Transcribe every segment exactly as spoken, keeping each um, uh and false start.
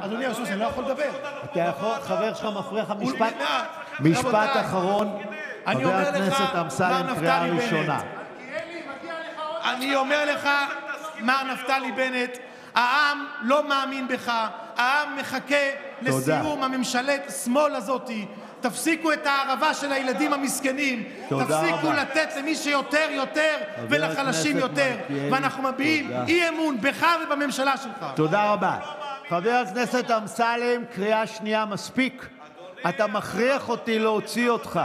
אדוני היושב-ראש, אני לא יכול לדבר. אתה יכול, חבר שלך מפריע לך משפט, משפט אחרון. חבר הכנסת אמסלם, קריאה ראשונה. אני אומר לך, מר נפתלי בנט, העם לא מאמין בך, העם מחכה לסיום הממשלת שמאל הזאת. תפסיקו את הערבה של הילדים המסכנים, תפסיקו לתת למי שיותר יותר ולחלשים יותר, ואנחנו מביעים אי אמון בך ובממשלה שלך. תודה רבה. חבר הכנסת אמסלם, קריאה שנייה, מספיק. אתה מכריח אותי להוציא אותך.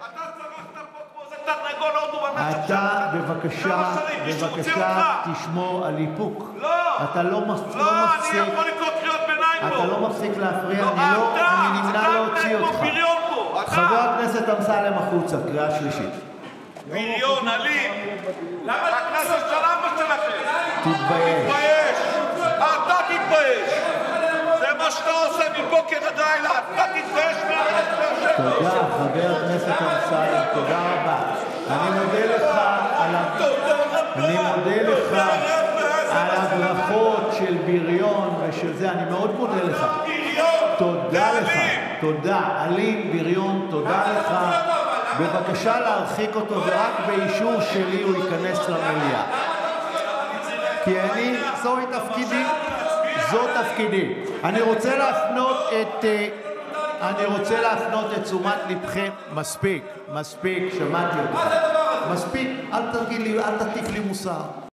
אתה בבקשה, בבקשה תשמור על איפוק. אתה לא מפסיק, אתה לא מפסיק להפריע, אני לא, אני נמנע להוציא אותך. חבר הכנסת אמסלם, החוצה, קריאה שלישית. בריון, אלים. למה הכנסת של אבא שלכם? תתבייש. אתה תתבייש. זה מה שאתה עושה מבוקר עד לילה. אתה תתבייש מהכנסת. תודה, חבר הכנסת אמסלם, תודה רבה. אני מודה לך על אני מודה לך על הברכות של בריון ושל זה, אני מאוד מודה לך. תודה לך, תודה. אלים, בריון, תודה לך. בבקשה להרחיק אותו, ורק באישור שלי הוא ייכנס למליאה. כי אני, זוהי תפקידי, זו תפקידי. אני רוצה להפנות את, אני רוצה להפנות את תשומת לבכם. מספיק, מספיק, שמעתי אותך. מספיק, אל תגיד לי, אל תטיף לי מוסר.